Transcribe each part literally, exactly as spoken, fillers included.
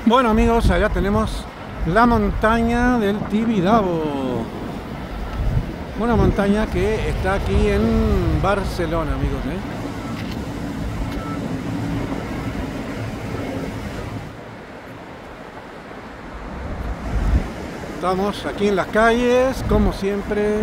Bueno amigos, allá tenemos la montaña del Tibidabo. Una montaña que está aquí en Barcelona, amigos, ¿eh? Estamos aquí en las calles, como siempre.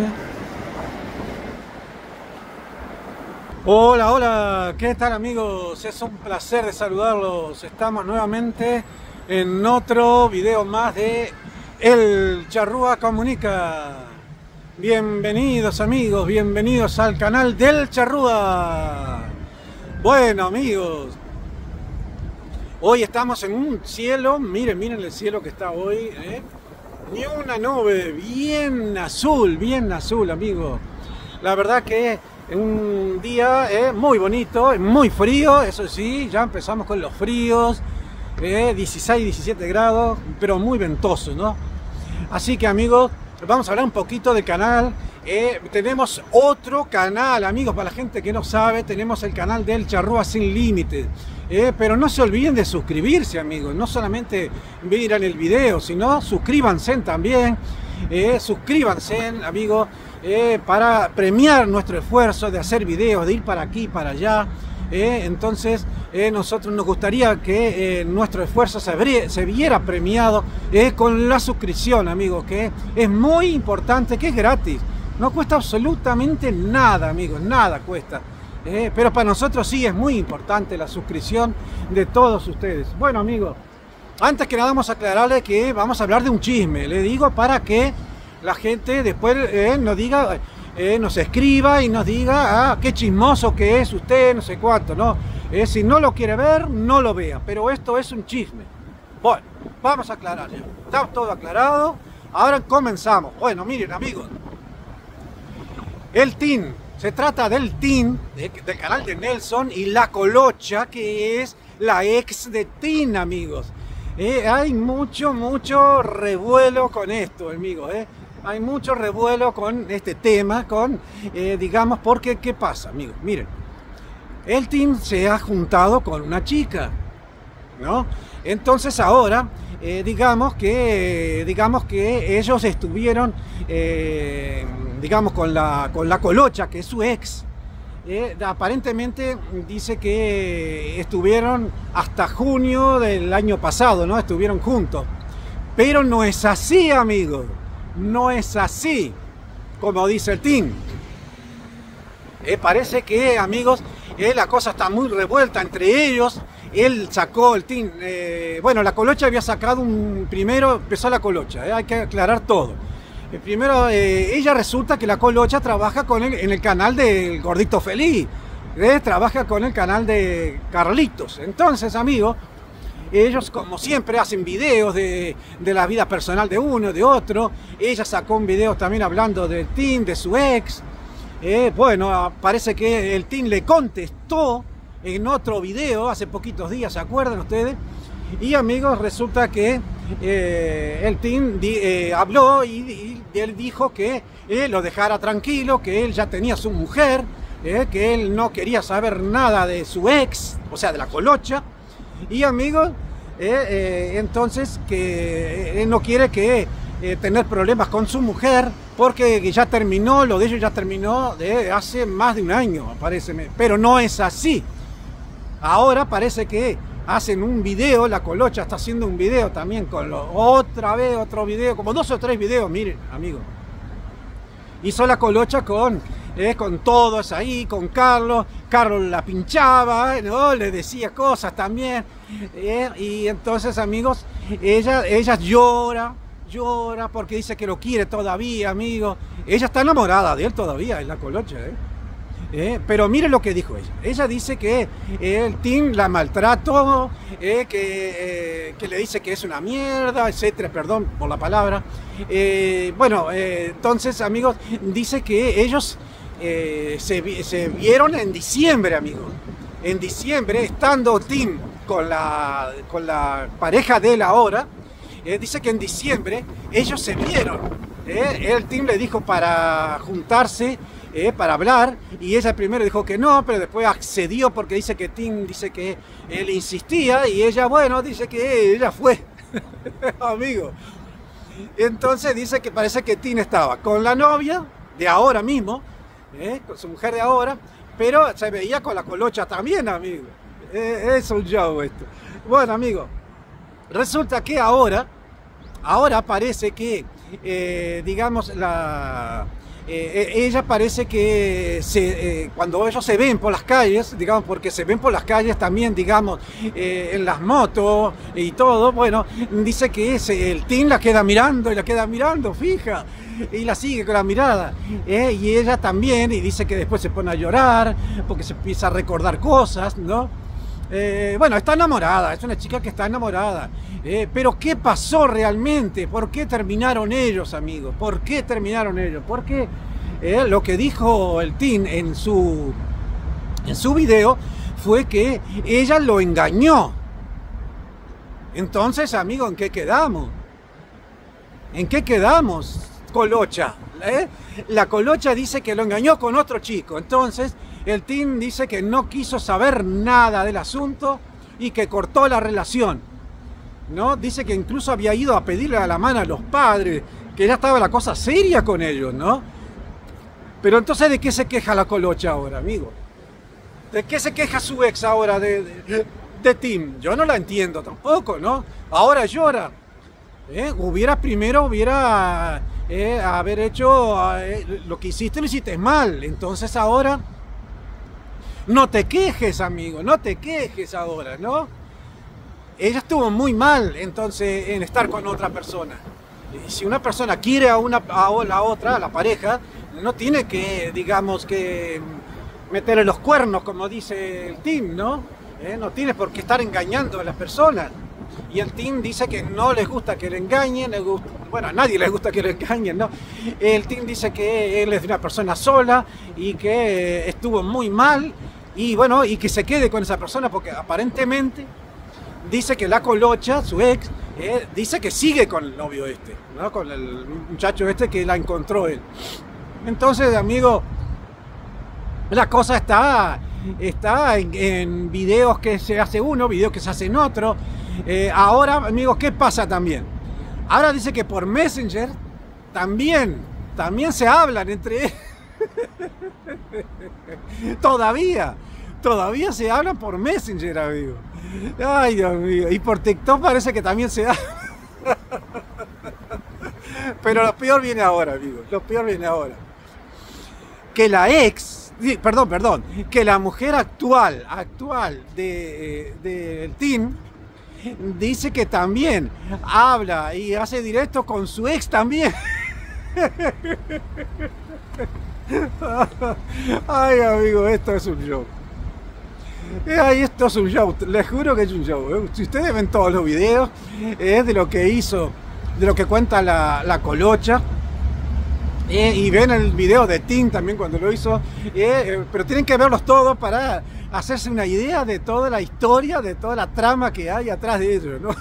Hola, hola, ¿qué tal amigos? Es un placer de saludarlos. Estamos nuevamente en otro video más de El Charrúa Comunica. Bienvenidos amigos, bienvenidos al canal del Charrúa. Bueno amigos, hoy estamos en un cielo, miren, miren el cielo que está hoy, ¿eh? Ni una nube, bien azul, bien azul amigos. La verdad que un día eh, muy bonito, muy frío, eso sí, ya empezamos con los fríos, eh, dieciséis, diecisiete grados, pero muy ventoso, ¿no? Así que amigos, vamos a hablar un poquito del canal. Eh, tenemos otro canal, amigos, para la gente que no sabe, tenemos el canal del Charrúa Sin Límites. Eh, pero no se olviden de suscribirse, amigos, no solamente miren el video, sino suscríbanse también, eh, suscríbanse, amigos, eh, para premiar nuestro esfuerzo de hacer videos, de ir para aquí, para allá. Eh, entonces eh, nosotros nos gustaría que eh, nuestro esfuerzo se, se viera premiado eh, con la suscripción, amigos, que es muy importante, que es gratis, no cuesta absolutamente nada, amigos, nada cuesta, eh, pero para nosotros sí es muy importante la suscripción de todos ustedes. Bueno amigos, antes que nada vamos a aclararle que vamos a hablar de un chisme, le digo, para que la gente después eh, nos diga, Eh, nos escriba y nos diga, ah, qué chismoso que es usted, no sé cuánto, ¿no? Eh, si no lo quiere ver, no lo vea, pero esto es un chisme. Bueno, vamos a aclarar ya. Está todo aclarado, ahora comenzamos. Bueno, miren amigos, el team, se trata del team, de, del canal de Nelson y la Colocha, que es la ex de Tim, amigos. Eh, hay mucho, mucho revuelo con esto, amigos, ¿eh? Hay mucho revuelo con este tema, con, eh, digamos, porque, ¿qué pasa, amigos? Miren, el team se ha juntado con una chica, ¿no? Entonces ahora, eh, digamos que, digamos que ellos estuvieron, eh, digamos, con la, con la Colocha, que es su ex. Eh, aparentemente dice que estuvieron hasta junio del año pasado, ¿no? Estuvieron juntos. Pero no es así, amigos. No es así, como dice el team. Eh, parece que, amigos, eh, la cosa está muy revuelta entre ellos. Él sacó el team. Eh, bueno, la Colocha había sacado un. Primero empezó la Colocha, eh, hay que aclarar todo. Eh, primero, eh, ella resulta que la Colocha trabaja con el, en el canal del Gordito Feliz. Eh, trabaja con el canal de Carlitos. Entonces, amigos, ellos, como siempre, hacen videos de, de la vida personal de uno, de otro. Ella sacó un video también hablando del team, de su ex. Eh, bueno, parece que el team le contestó en otro video hace poquitos días, ¿se acuerdan ustedes? Y amigos, resulta que eh, el team di, eh, habló y, y él dijo que eh, lo dejara tranquilo, que él ya tenía su mujer, eh, que él no quería saber nada de su ex, o sea, de la Colocha. Y amigos, eh, eh, entonces que él no quiere que eh, tener problemas con su mujer, porque ya terminó, lo de ellos ya terminó de hace más de un año, parece, pero no es así. Ahora parece que hacen un video, la Colocha está haciendo un video también con lo, otra vez otro video, como dos o tres videos, miren amigos. Hizo la Colocha con, eh, con todos ahí, con Carlos. Carlos la pinchaba, ¿no? Le decía cosas también. Eh, y entonces, amigos, ella, ella llora, llora porque dice que lo quiere todavía, amigos. Ella está enamorada de él todavía, es la Colocha, ¿eh? Eh, pero mire lo que dijo ella. Ella dice que eh, el team la maltrató, eh, que, eh, que le dice que es una mierda, etcétera, perdón por la palabra. Eh, bueno, eh, entonces, amigos, dice que ellos eh, se, se vieron en diciembre, amigos. En diciembre, estando team con la, con la pareja de él ahora, eh, dice que en diciembre ellos se vieron. Eh, el team le dijo para juntarse, Eh, para hablar, y ella primero dijo que no, pero después accedió porque dice que Tim dice que él insistía, y ella, bueno, dice que ella fue. amigo. Entonces dice que parece que Tim estaba con la novia de ahora mismo, ¿eh? Con su mujer de ahora, pero se veía con la colocha también, amigo. Eh, es un show esto. Bueno, amigo, resulta que ahora, ahora parece que, eh, digamos, la... Eh, ella parece que se, eh, cuando ellos se ven por las calles, digamos, porque se ven por las calles también, digamos, eh, en las motos y todo, bueno, dice que ese, el Tim la queda mirando y la queda mirando, fija, y la sigue con la mirada, eh, y ella también, y dice que después se pone a llorar, porque se empieza a recordar cosas, ¿no? Eh, bueno, está enamorada, es una chica que está enamorada. Eh, pero ¿qué pasó realmente? ¿Por qué terminaron ellos, amigos? ¿Por qué terminaron ellos? Porque eh, lo que dijo el Tim en su, en su video fue que ella lo engañó. Entonces, amigo, ¿en qué quedamos? ¿En qué quedamos, Colocha? ¿Eh? La Colocha dice que lo engañó con otro chico. Entonces, el Tim dice que no quiso saber nada del asunto y que cortó la relación, ¿no? Dice que incluso había ido a pedirle a la mano a los padres, que ya estaba la cosa seria con ellos, ¿no? Pero entonces, ¿de qué se queja la Colocha ahora, amigo? ¿De qué se queja su ex ahora de, de, de Tim? Yo no la entiendo tampoco, ¿no? Ahora llora. ¿Eh? Hubiera primero, hubiera eh, haber hecho eh, lo que hiciste, lo hiciste mal. Entonces ahora... no te quejes, amigo, no te quejes ahora, ¿no? Ella estuvo muy mal, entonces, en estar con otra persona. Y si una persona quiere a, una, a la otra, a la pareja, no tiene que, digamos, que meterle los cuernos, como dice el Tim, ¿no? ¿Eh? No tiene por qué estar engañando a las personas. Y el Tim dice que no les gusta que le engañen, le gusta, bueno, a nadie les gusta que le engañen, ¿no? El Tim dice que él es una persona sola y que estuvo muy mal. Y bueno, y que se quede con esa persona porque aparentemente dice que la Colocha, su ex, eh, dice que sigue con el novio este, ¿no? Con el muchacho este que la encontró él. Entonces, amigo, la cosa está, está en, en videos que se hace uno, videos que se hacen otro. Eh, ahora, amigos, ¿qué pasa también? Ahora dice que por Messenger también, también se hablan entre ellos. Todavía, todavía se hablan por Messenger, amigo. Ay, Dios mío. Y por TikTok parece que también se habla. Pero lo peor viene ahora, amigo. Lo peor viene ahora. Que la ex, perdón, perdón, que la mujer actual, actual de, de Tim, dice que también habla y hace directo con su ex también. Ay, amigo, esto es un show. Ay, esto es un show, les juro que es un show. ¿eh? Si ustedes ven todos los videos, es de lo que hizo, de lo que cuenta la, la Colocha. Eh, y ven el video de Tim también cuando lo hizo. Eh, pero tienen que verlos todos para hacerse una idea de toda la historia, de toda la trama que hay atrás de ellos, ¿no?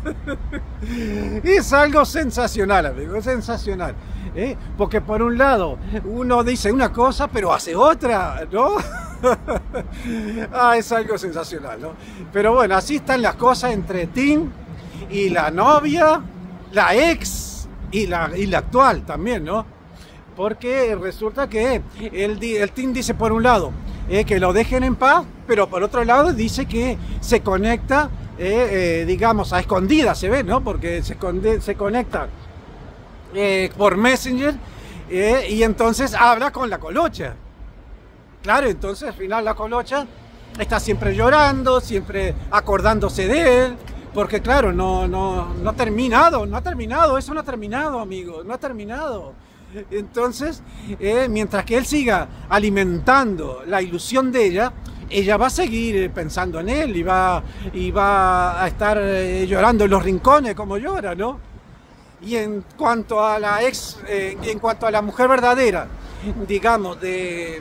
Es algo sensacional, amigo, es sensacional. ¿Eh? Porque por un lado uno dice una cosa pero hace otra, ¿no? Ah, es algo sensacional, ¿no? Pero bueno, así están las cosas entre Tim y la novia, la ex y la, y la actual también, ¿no? Porque resulta que el, el Tim dice por un lado eh, que lo dejen en paz, pero por otro lado dice que se conecta, eh, eh, digamos, a escondidas, se ve, ¿no? Porque se, esconde, se conecta Eh, por Messenger eh, y entonces habla con la Colocha. Claro, entonces al final la Colocha está siempre llorando, siempre acordándose de él, porque claro, no, no, no ha terminado, no ha terminado, eso no ha terminado, amigo, no ha terminado. Entonces, eh, mientras que él siga alimentando la ilusión de ella, ella va a seguir pensando en él y va, y va a estar eh, llorando en los rincones como llora, ¿no? Y en cuanto a la ex, eh, en cuanto a la mujer verdadera, digamos, de,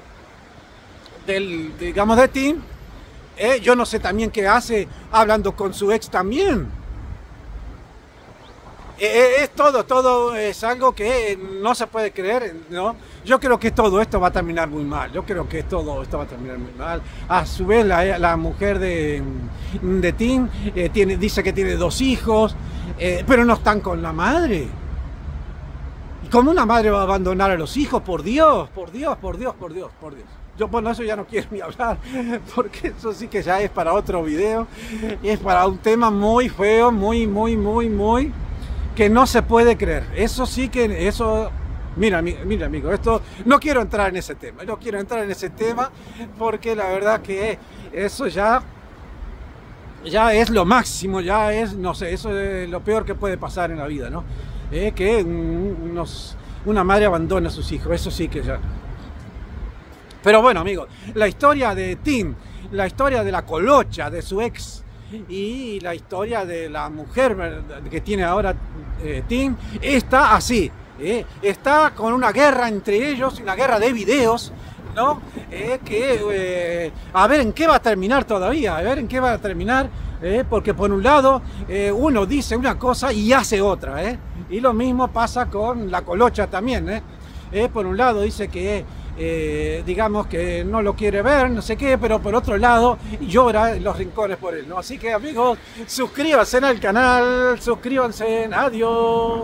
del, digamos, de Tim, eh, yo no sé también qué hace hablando con su ex también. Eh, es todo, todo es algo que no se puede creer, ¿no? Yo creo que todo esto va a terminar muy mal, yo creo que todo esto va a terminar muy mal. A su vez, la, la mujer de, de Tim eh, tiene, dice que tiene dos hijos, eh, pero no están con la madre. ¿Y cómo una madre va a abandonar a los hijos? Por Dios, por Dios, por Dios, por Dios, por Dios. Yo, bueno, eso ya no quiero ni hablar, porque eso sí que ya es para otro video, es para un tema muy feo, muy, muy, muy, muy... que no se puede creer. Eso sí que, eso, mira, mira amigo, esto, no quiero entrar en ese tema, no quiero entrar en ese tema porque la verdad que eso ya, ya es lo máximo, ya es, no sé, eso es lo peor que puede pasar en la vida, ¿no? Eh, que unos, una madre abandona a sus hijos, eso sí que ya. Pero bueno, amigos, la historia de Tim, la historia de la colocha, de su ex, y la historia de la mujer que tiene ahora eh, Tim está así, eh, está con una guerra entre ellos, una guerra de videos, ¿no? Eh, que eh, a ver en qué va a terminar todavía, a ver en qué va a terminar, eh, porque por un lado eh, uno dice una cosa y hace otra, eh, y lo mismo pasa con la colocha también, eh, eh, por un lado dice que Eh, digamos que no lo quiere ver, no sé qué, pero por otro lado llora en los rincones por él, ¿no? Así que amigos, suscríbanse al canal, suscríbanse, adiós.